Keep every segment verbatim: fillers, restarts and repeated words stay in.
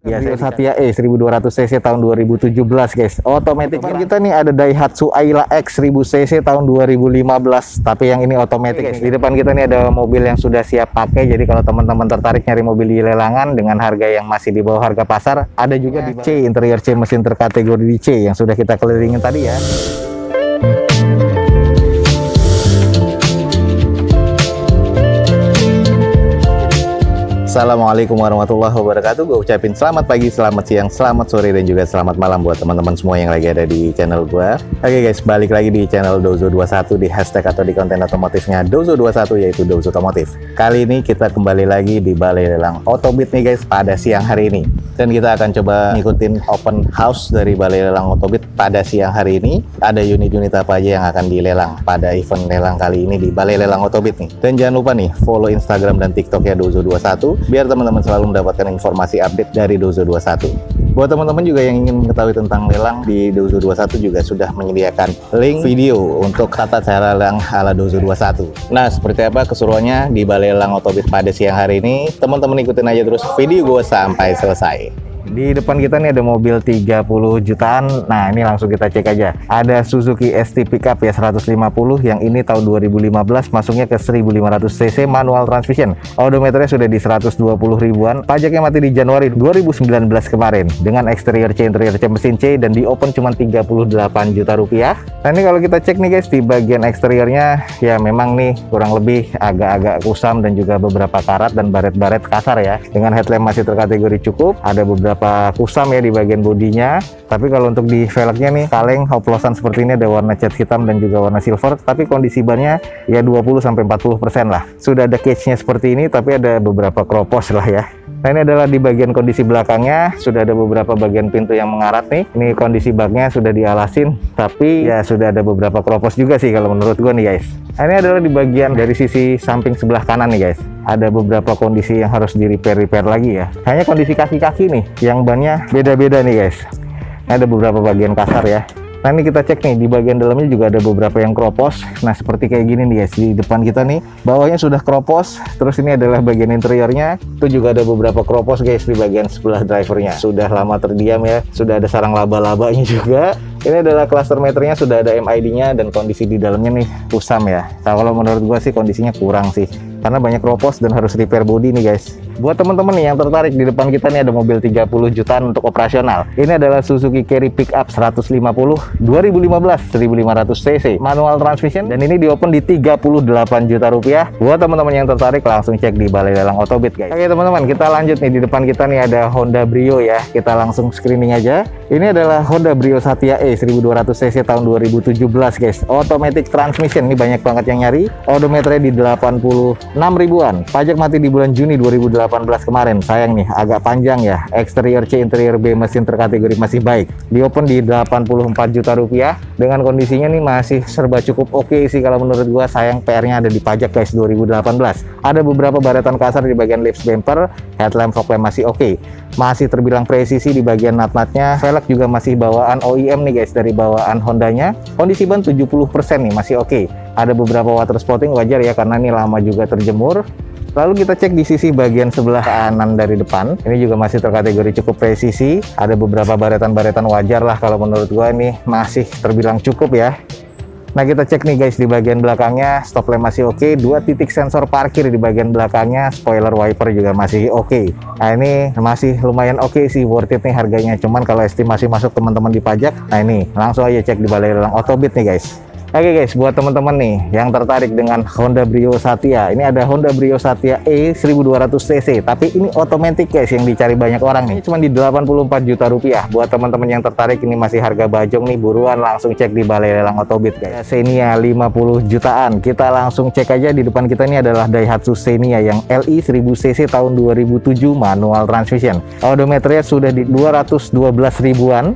Ya, Brio Satya E seribu dua ratus cc tahun dua ribu tujuh belas guys. Otomatis kita nih ada Daihatsu Ayla X seribu cc tahun dua ribu lima belas. Tapi yang ini otomatis guys. Di depan kita nih ada mobil yang sudah siap pakai. Jadi kalau teman-teman tertarik nyari mobil di lelangan dengan harga yang masih di bawah harga pasar, ada juga ya. Di C, interior C mesin terkategori di C yang sudah kita kelilingin tadi ya. Assalamualaikum warahmatullahi wabarakatuh. Gue ucapin selamat pagi, selamat siang, selamat sore, dan juga selamat malam buat teman-teman semua yang lagi ada di channel gue. Oke guys, balik lagi di channel Dozo dua puluh satu di hashtag atau di konten otomotifnya Dozo dua puluh satu, yaitu Dozo Otomotif. Kali ini kita kembali lagi di Balai Lelang Otobit nih guys pada siang hari ini. Dan kita akan coba ngikutin open house dari Balai Lelang Otobit pada siang hari ini. Ada unit-unit apa aja yang akan dilelang pada event lelang kali ini di Balai Lelang Otobit nih. Dan jangan lupa nih, follow Instagram dan TikToknya Dozo dua puluh satu biar teman-teman selalu mendapatkan informasi update dari Dozo dua puluh satu. Buat teman-teman juga yang ingin mengetahui tentang lelang, di Dozo dua puluh satu juga sudah menyediakan link video untuk tata cara lelang ala Dozo dua puluh satu. Nah, seperti apa keseruannya di Balai Lelang Otobit pada siang hari ini? Teman-teman ikutin aja terus video gue sampai selesai. Di depan kita nih ada mobil tiga puluh jutaan. Nah, ini langsung kita cek aja. Ada Suzuki S T Pickup ya seratus lima puluh, yang ini tahun dua ribu lima belas, masuknya ke seribu lima ratus cc, manual transmission. Odometernya sudah di seratus dua puluh ribuan. Pajaknya mati di Januari dua ribu sembilan belas kemarin dengan eksterior C, interior C mesin C, dan di open cuma tiga puluh delapan juta rupiah. Nah, ini kalau kita cek nih guys, di bagian eksteriornya ya memang nih kurang lebih agak-agak kusam dan juga beberapa karat dan baret-baret kasar ya. Dengan headlamp masih terkategori cukup, ada beberapa kusam ya di bagian bodinya. Tapi kalau untuk di velgnya nih, kaleng oplosan seperti ini ada warna cat hitam dan juga warna silver. Tapi kondisi bannya ya dua puluh sampai empat puluh persen lah. Sudah ada cage-nya seperti ini, tapi ada beberapa kropos lah ya. Nah, ini adalah di bagian kondisi belakangnya, sudah ada beberapa bagian pintu yang mengarat nih. Ini kondisi baknya sudah dialasin, tapi ya sudah ada beberapa kropos juga sih kalau menurut gue nih guys. Nah, ini adalah di bagian dari sisi samping sebelah kanan nih guys. Ada beberapa kondisi yang harus di repair-repair lagi ya. Hanya kondisi kaki-kaki nih, yang bannya beda-beda nih guys. Ini ada beberapa bagian kasar ya. Nah, ini kita cek nih, di bagian dalamnya juga ada beberapa yang kropos. Nah, seperti kayak gini nih guys, di depan kita nih, bawahnya sudah kropos. Terus ini adalah bagian interiornya, itu juga ada beberapa kropos guys di bagian sebelah drivernya. Sudah lama terdiam ya, sudah ada sarang laba-labanya juga. Ini adalah cluster meternya, sudah ada M I D-nya, dan kondisi di dalamnya nih kusam ya. Nah, kalau menurut gua sih kondisinya kurang sih, karena banyak kropos dan harus repair body nih guys. Buat teman-teman nih yang tertarik, di depan kita nih ada mobil tiga puluh jutaan untuk operasional. Ini adalah Suzuki Carry Pickup seratus lima puluh dua ribu lima belas, seribu lima ratus cc, manual transmission, dan ini di open di tiga puluh delapan juta rupiah. Buat teman-teman yang tertarik, langsung cek di Balai Lelang Otobit guys. Oke teman-teman, kita lanjut nih. Di depan kita nih ada Honda Brio ya. Kita langsung screening aja. Ini adalah Honda Brio Satya E seribu dua ratus cc tahun dua ribu tujuh belas guys. Automatic transmission, ini banyak banget yang nyari. Odometernya di delapan puluh enam ribuan. Pajak mati di bulan Juni dua ribu delapan belas kemarin. Sayang nih, agak panjang ya. Eksterior C, interior B, mesin terkategori masih baik. Di open di delapan puluh empat juta rupiah. Dengan kondisinya nih masih serba cukup oke okay sih kalau menurut gua. Sayang P R-nya ada di pajak guys dua ribu delapan belas. Ada beberapa baretan kasar di bagian lips bumper, headlamp, fog lamp masih oke. Okay. Masih terbilang presisi di bagian nut-nutnya. Velg juga masih bawaan O E M nih guys, dari bawaan Hondanya. Kondisi ban tujuh puluh persen nih, masih oke. Okay. Ada beberapa water spotting, wajar ya karena ini lama juga terjemur. Lalu kita cek di sisi bagian sebelah kanan dari depan. Ini juga masih terkategori cukup presisi. Ada beberapa baretan-baretan, wajar lah kalau menurut gua ini masih terbilang cukup ya. Nah, kita cek nih guys di bagian belakangnya, stop lamp masih oke, okay. Dua titik sensor parkir di bagian belakangnya, spoiler wiper juga masih oke. Okay. Nah, ini masih lumayan oke okay sih, worth it nih harganya. Cuman kalau estimasi masuk teman-teman di pajak, nah ini langsung aja cek di Balai Lelang Otobit nih guys. Oke okay guys, buat teman-teman nih yang tertarik dengan Honda Brio Satya, ini ada Honda Brio Satya E seribu dua ratus cc, tapi ini otomatis guys yang dicari banyak orang nih. Cuma di delapan puluh empat juta rupiah. Buat teman-teman yang tertarik, ini masih harga bajong nih, buruan langsung cek di Balai Lelang Otobit guys. Xenia lima puluh jutaan. Kita langsung cek aja. Di depan kita ini adalah Daihatsu Xenia yang L I seribu cc tahun dua ribu tujuh, manual transmission. Odometernya sudah di dua ratus dua belas ribuan.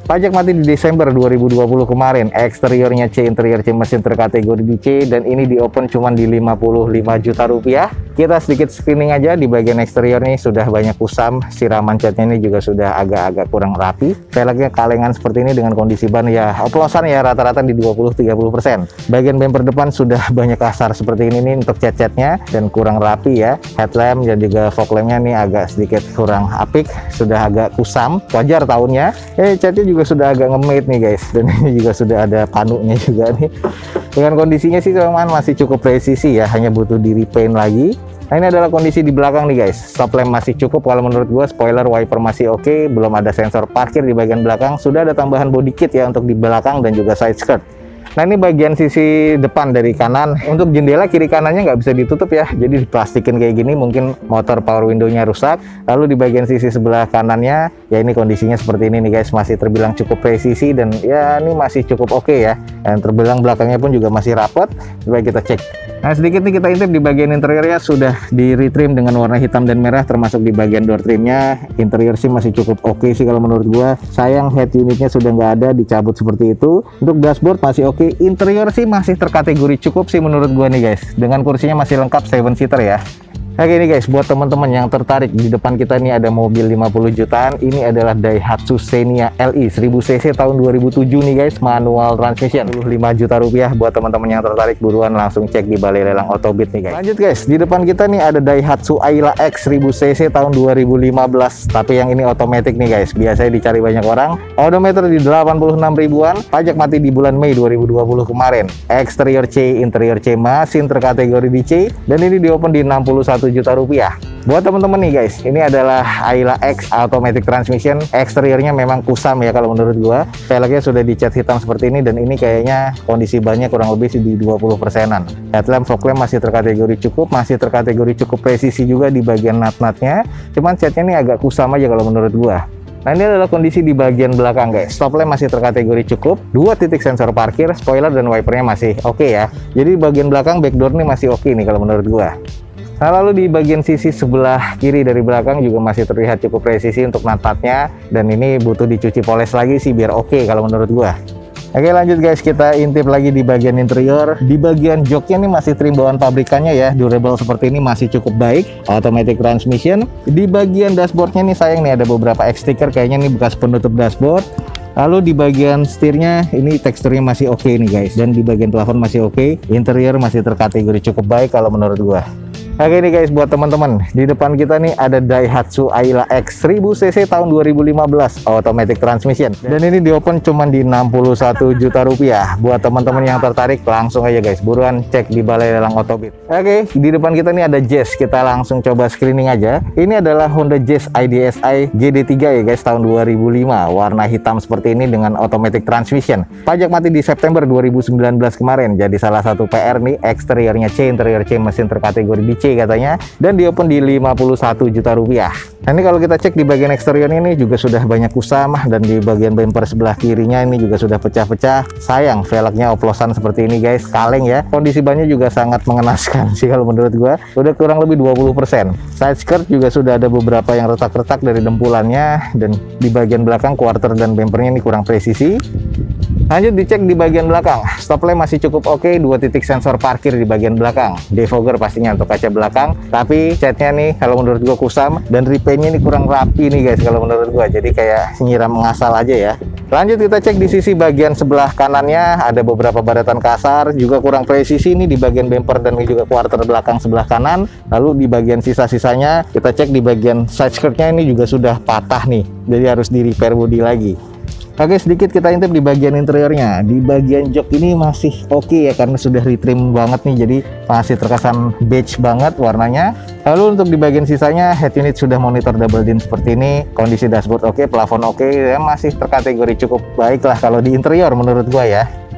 Pajak mati di Desember dua ribu dua puluh kemarin. Eksteriornya C, interior C, mesin terkategori di C, dan ini di open cuma di lima puluh lima juta rupiah. Kita sedikit screening aja. Di bagian eksterior nih sudah banyak kusam, siraman catnya ini juga sudah agak-agak kurang rapi. Velgnya kalengan seperti ini dengan kondisi ban ya oplosan ya rata-rata di dua puluh sampai tiga puluh persen. Bagian bumper depan sudah banyak kasar seperti ini nih untuk cat-catnya dan kurang rapi ya. Headlamp dan juga fog lampnya nih agak sedikit kurang apik, sudah agak kusam. Wajar tahunnya. Eh catnya juga sudah agak ngemit nih guys, dan ini juga sudah ada panunya juga nih. Dengan kondisinya sih teman masih cukup presisi ya, hanya butuh di repaint lagi. Nah, ini adalah kondisi di belakang nih guys. Stop lamp masih cukup kalau menurut gua, spoiler wiper masih oke, belum ada sensor parkir di bagian belakang. Sudah ada tambahan body kit ya untuk di belakang dan juga side skirt. Nah, ini bagian sisi depan dari kanan. Untuk jendela kiri kanannya nggak bisa ditutup ya, jadi diplastikin kayak gini, mungkin motor power window-nya rusak. Lalu di bagian sisi sebelah kanannya ya ini kondisinya seperti ini nih guys, masih terbilang cukup presisi dan ya ini masih cukup oke ya. Dan terbilang belakangnya pun juga masih rapet. Coba kita cek. Nah, sedikit nih kita intip di bagian interiornya sudah di retrim dengan warna hitam dan merah, termasuk di bagian door trimnya. Interior sih masih cukup oke sih kalau menurut gua. Sayang head unitnya sudah nggak ada, dicabut seperti itu. Untuk dashboard masih oke. Interior sih masih terkategori cukup sih menurut gua nih guys. Dengan kursinya masih lengkap seven seater ya. Oke nih guys, buat teman-teman yang tertarik, di depan kita nih ada mobil lima puluh jutaan. Ini adalah Daihatsu Xenia L I seribu cc tahun dua ribu tujuh nih guys, manual transmission, dua puluh lima juta rupiah. Buat teman-teman yang tertarik, buruan langsung cek di balai lelang Autobit nih guys. Lanjut guys, di depan kita nih ada Daihatsu Ayla X seribu cc tahun dua ribu lima belas, tapi yang ini otomatis nih guys, biasanya dicari banyak orang. Odometer di delapan puluh enam ribuan, pajak mati di bulan Mei dua ribu dua puluh kemarin. Eksterior C, interior C, mesin terkategori di C, dan ini di open di enam puluh satu juta rupiah. Buat teman-teman nih guys, ini adalah Ayla X automatic transmission. Eksteriornya memang kusam ya kalau menurut gua. Velgnya sudah dicat hitam seperti ini, dan ini kayaknya kondisi bannya kurang lebih sih di dua puluh persenan. Headlamp, fog lamp masih terkategori cukup, masih terkategori cukup presisi juga di bagian nut-nutnya. Cuman catnya ini agak kusam aja kalau menurut gua. Nah, ini adalah kondisi di bagian belakang guys. Stop lamp masih terkategori cukup, dua titik sensor parkir, spoiler dan wipernya masih oke okay ya. Jadi bagian belakang backdoor nih masih oke okay nih kalau menurut gua. Nah, lalu di bagian sisi sebelah kiri dari belakang juga masih terlihat cukup presisi untuk nut-nutnya, dan ini butuh dicuci poles lagi sih biar oke okay kalau menurut gua. Oke, lanjut guys, kita intip lagi di bagian interior. Di bagian joknya nih masih trim bawaan pabrikannya ya, durable seperti ini, masih cukup baik. Automatic transmission. Di bagian dashboardnya nih sayang nih ada beberapa X sticker, kayaknya nih bekas penutup dashboard. Lalu di bagian setirnya ini teksturnya masih oke okay nih guys, dan di bagian plafon masih oke okay. Interior masih terkategori cukup baik kalau menurut gua. Oke nih guys, buat teman-teman, di depan kita nih ada Daihatsu Ayla X seribu cc tahun dua ribu lima belas automatic transmission, dan ini di open cuman di enam puluh satu juta rupiah. Buat teman-teman yang tertarik, langsung aja guys, buruan cek di balai lelang Autobit. Oke, di depan kita nih ada Jazz, kita langsung coba screening aja. Ini adalah Honda Jazz I D S I G D tiga ya guys, tahun dua ribu lima, warna hitam seperti ini dengan automatic transmission. Pajak mati di September dua ribu sembilan belas kemarin, jadi salah satu P R nih. Eksteriornya C, interior C, mesin terkategori di C katanya, dan di open di lima puluh satu juta rupiah. Nah, ini kalau kita cek di bagian eksterior ini juga sudah banyak kusam, dan di bagian bumper sebelah kirinya ini juga sudah pecah-pecah. Sayang velgnya oplosan seperti ini guys, kaleng ya. Kondisi bannya juga sangat mengenaskan sih kalau menurut gua, udah kurang lebih dua puluh persen. Side skirt juga sudah ada beberapa yang retak-retak dari dempulannya, dan di bagian belakang quarter dan bumpernya ini kurang presisi. Lanjut dicek di bagian belakang. Stop lamp masih cukup oke, okay, dua titik sensor parkir di bagian belakang. Defogger pastinya untuk kaca belakang, tapi catnya nih kalau menurut gua kusam, dan repaintnya ini kurang rapi nih guys kalau menurut gua. Jadi kayak nyiram mengasal aja ya. Lanjut kita cek di sisi bagian sebelah kanannya, ada beberapa badatan kasar, juga kurang presisi nih di bagian bumper dan juga quarter belakang sebelah kanan. Lalu di bagian sisa-sisanya kita cek di bagian side skirtnya ini juga sudah patah nih, jadi harus di repair body lagi. Oke, sedikit kita intip di bagian interiornya. Di bagian jok ini masih oke okay ya, karena sudah retrim banget nih, jadi masih terkesan beige banget warnanya. Lalu untuk di bagian sisanya, head unit sudah monitor double din seperti ini. Kondisi dashboard oke, okay, plafon oke, okay, ya masih terkategori cukup baik lah kalau di interior menurut gua ya.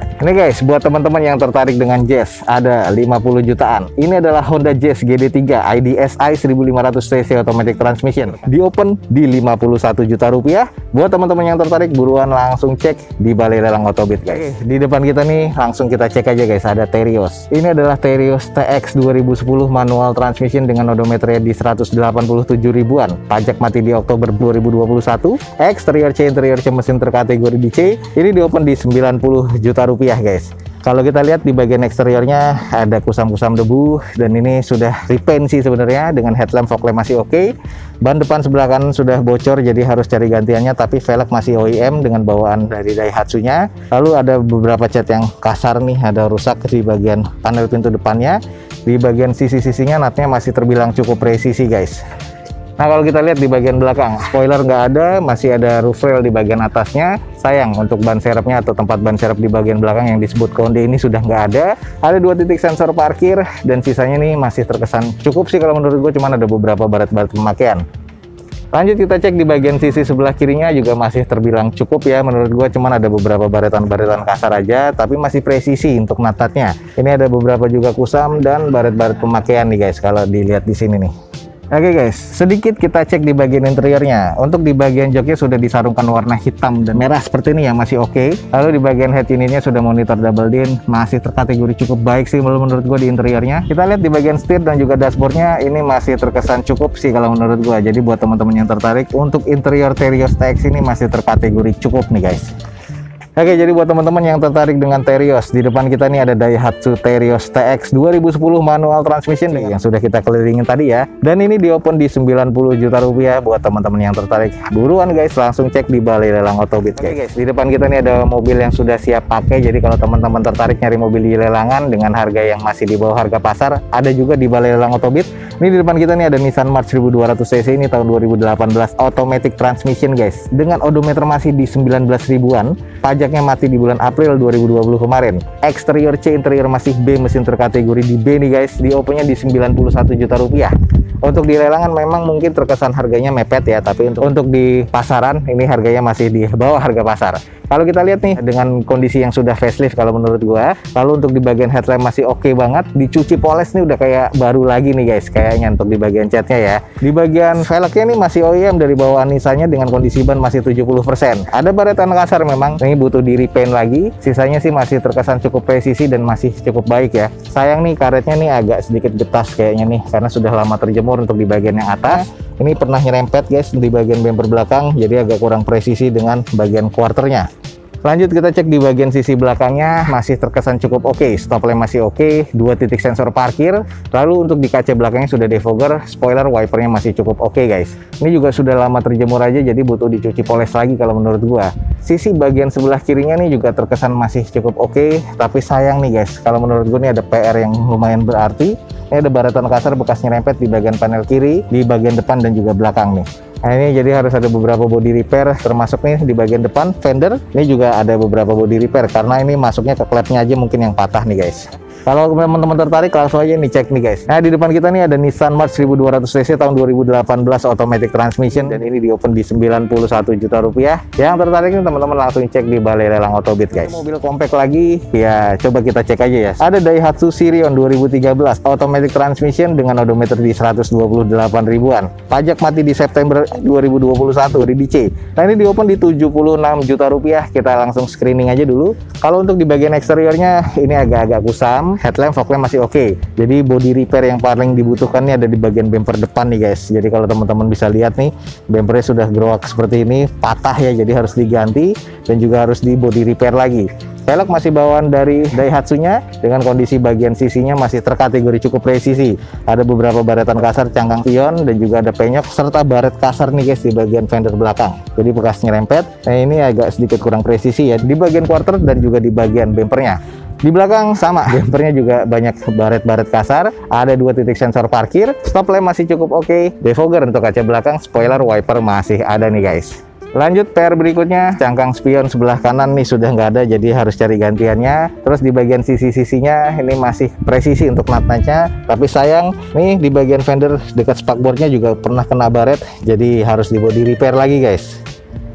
Ini guys, buat teman-teman yang tertarik dengan Jazz, ada lima puluh jutaan. Ini adalah Honda Jazz G D tiga I D S I seribu lima ratus cc automatic transmission. Di open di lima puluh satu juta rupiah. Buat teman-teman yang tertarik, buruan langsung cek di Balai Lelang Otobit guys. Oke, di depan kita nih, langsung kita cek aja guys, ada Terios. Ini adalah Terios T X dua ribu sepuluh manual transmission dengan odometernya di seratus delapan puluh tujuh ribuan. Pajak mati di Oktober dua ribu dua puluh satu. Eksterior C, interior C mesin terkategori di C. Ini di open di sembilan puluh juta rupiah guys. Kalau kita lihat di bagian eksteriornya ada kusam-kusam debu dan ini sudah repaint sih sebenarnya, dengan headlamp fog lamp masih oke. Okay. Ban depan sebelah kanan sudah bocor jadi harus cari gantiannya, tapi velg masih O E M dengan bawaan dari Daihatsu-nya. Lalu ada beberapa cat yang kasar nih, ada rusak di bagian panel pintu depannya. Di bagian sisi-sisinya natnya masih terbilang cukup presisi guys. Nah, kalau kita lihat di bagian belakang, spoiler nggak ada, masih ada roof rail di bagian atasnya. Sayang, untuk ban serepnya atau tempat ban serep di bagian belakang yang disebut konde ini sudah nggak ada. Ada dua titik sensor parkir dan sisanya nih masih terkesan cukup sih kalau menurut gue, cuman ada beberapa baret-baret pemakaian. Lanjut kita cek di bagian sisi sebelah kirinya juga masih terbilang cukup ya menurut gue, cuman ada beberapa baretan-baretan kasar aja, tapi masih presisi untuk natatnya. Ini ada beberapa juga kusam dan baret-baret pemakaian nih guys kalau dilihat di sini nih. Oke okay guys, sedikit kita cek di bagian interiornya. Untuk di bagian joknya sudah disarungkan warna hitam dan merah seperti ini ya, masih oke. Okay. Lalu di bagian head unitnya sudah monitor double din, masih terkategori cukup baik sih menurut gue di interiornya. Kita lihat di bagian setir dan juga dashboardnya, ini masih terkesan cukup sih kalau menurut gue. Jadi buat teman-teman yang tertarik, untuk interior Terios T X ini masih terkategori cukup nih guys. Oke, jadi buat teman-teman yang tertarik dengan Terios, di depan kita nih ada Daihatsu Terios T X dua ribu sepuluh manual transmission yang sudah kita kelilingin tadi ya. Dan ini di open di sembilan puluh juta rupiah. Buat teman-teman yang tertarik, buruan guys, langsung cek di Balai Lelang Otobit guys. Oke guys, di depan kita nih ada mobil yang sudah siap pakai. Jadi kalau teman-teman tertarik nyari mobil di lelangan dengan harga yang masih di bawah harga pasar, ada juga di Balai Lelang Otobit. Ini di depan kita nih ada Nissan March seribu dua ratus cc ini tahun dua ribu delapan belas automatic transmission guys, dengan odometer masih di sembilan belas ribuan. Pajaknya mati di bulan April dua ribu dua puluh kemarin. Eksterior C, interior masih B, mesin terkategori di B nih guys. Di opennya di sembilan puluh satu juta rupiah. Untuk di lelangan memang mungkin terkesan harganya mepet ya, tapi untuk untuk di pasaran ini harganya masih di bawah harga pasar. Kalau kita lihat nih dengan kondisi yang sudah facelift kalau menurut gua, lalu untuk di bagian headlamp masih oke okay banget, dicuci poles nih udah kayak baru lagi nih guys kayaknya untuk di bagian catnya ya. Di bagian velgnya nih masih O E M dari bawaan Nissan-nya dengan kondisi ban masih tujuh puluh persen. Ada baretan kasar memang, ini butuh di repaint lagi. Sisanya sih masih terkesan cukup presisi dan masih cukup baik ya. Sayang nih karetnya nih agak sedikit getas kayaknya nih karena sudah lama terjemur untuk di bagian yang atas. Ini pernah nyerempet guys di bagian bumper belakang, jadi agak kurang presisi dengan bagian quarternya. Lanjut kita cek di bagian sisi belakangnya, masih terkesan cukup oke. Okay. Stop lamp masih oke, okay. Dua titik sensor parkir. Lalu untuk di kaca belakangnya sudah defogger, spoiler wipernya masih cukup oke okay, guys. Ini juga sudah lama terjemur aja, jadi butuh dicuci poles lagi kalau menurut gua. Sisi bagian sebelah kirinya nih juga terkesan masih cukup oke, okay. Tapi sayang nih guys, kalau menurut gua nih ada P R yang lumayan berarti. Ini ada baretan kasar bekas nyerempet di bagian panel kiri, di bagian depan dan juga belakang nih. Nah ini jadi harus ada beberapa body repair, termasuk nih di bagian depan fender. Ini juga ada beberapa body repair karena ini masuknya ke klepnya aja mungkin yang patah nih guys. Kalau teman-teman tertarik langsung aja nih cek nih guys. Nah di depan kita nih ada Nissan March seribu dua ratus cc tahun dua ribu delapan belas automatic transmission dan ini di open di sembilan puluh satu juta rupiah. Yang tertarik nih teman-teman langsung cek di Balai Lelang Otobit guys. Mobil compact lagi ya, coba kita cek aja ya. Ada Daihatsu Sirion dua ribu tiga belas automatic transmission dengan odometer di seratus dua puluh delapan ribuan. Pajak mati di September dua ribu dua puluh satu di D C. Nah ini di open di tujuh puluh enam juta rupiah. Kita langsung screening aja dulu. Kalau untuk di bagian eksteriornya ini agak-agak kusam. Headlamp fog lamp masih oke, okay. Jadi body repair yang paling dibutuhkan nih ada di bagian bumper depan nih guys. Jadi kalau teman-teman bisa lihat nih, bumpernya sudah growak seperti ini, patah ya, jadi harus diganti dan juga harus di body repair lagi. Velg masih bawaan dari Daihatsu-nya dengan kondisi bagian sisinya masih terkategori cukup presisi. Ada beberapa baretan kasar cangkang pion dan juga ada penyok serta baret kasar nih guys di bagian fender belakang. Jadi bekas nyerempet. Nah ini agak sedikit kurang presisi ya di bagian quarter dan juga di bagian bumpernya. Di belakang sama, bumpernya juga banyak baret-baret kasar, ada dua titik sensor parkir, stop lamp masih cukup oke, okay. Defogger untuk kaca belakang, spoiler wiper masih ada nih guys. Lanjut P R berikutnya, cangkang spion sebelah kanan nih sudah nggak ada, jadi harus cari gantiannya. Terus di bagian sisi-sisinya ini masih presisi untuk nat-natnya, tapi sayang nih di bagian fender dekat spakbornya juga pernah kena baret, jadi harus di body repair lagi guys.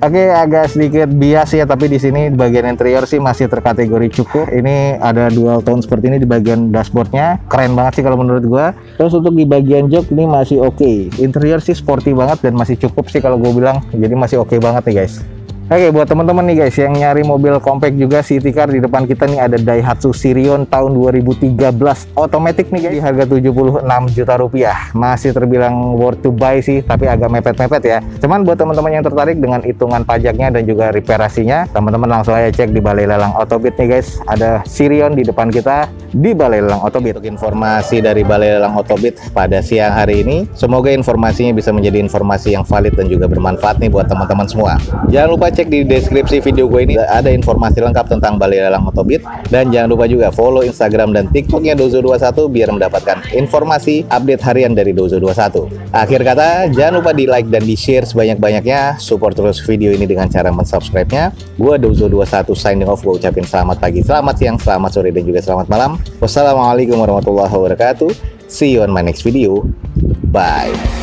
Oke, agak sedikit bias ya, tapi di sini di bagian interior sih masih terkategori cukup. Ini ada dual tone seperti ini di bagian dashboardnya, keren banget sih kalau menurut gua. Terus untuk di bagian jok ini masih oke. Okay. Interior sih sporty banget dan masih cukup sih kalau gue bilang. Jadi masih oke okay banget nih guys. Oke, buat teman-teman nih guys yang nyari mobil compact juga city car, di depan kita nih ada Daihatsu Sirion tahun dua ribu tiga belas otomatis nih guys, di harga tujuh puluh enam juta rupiah. Masih terbilang worth to buy sih, tapi agak mepet-mepet ya. Cuman buat teman-teman yang tertarik dengan hitungan pajaknya dan juga reparasinya, teman-teman langsung aja cek di Balai Lelang Autobit nih guys. Ada Sirion di depan kita di Balai Lelang Autobit. Untuk informasi dari Balai Lelang Autobit pada siang hari ini, semoga informasinya bisa menjadi informasi yang valid dan juga bermanfaat nih buat teman-teman semua. Jangan lupa cek di deskripsi video gue ini, ada informasi lengkap tentang Balai Lelang Autobit. Dan jangan lupa juga follow Instagram dan TikToknya Dozo dua puluh satu biar mendapatkan informasi update harian dari Dozo dua puluh satu. Akhir kata, jangan lupa di like dan di share sebanyak-banyaknya. Support terus video ini dengan cara mensubscribe-nya. Gue Dozo dua puluh satu signing off. Gue ucapin selamat pagi, selamat siang, selamat sore, dan juga selamat malam. Wassalamualaikum warahmatullahi wabarakatuh. See you on my next video. Bye.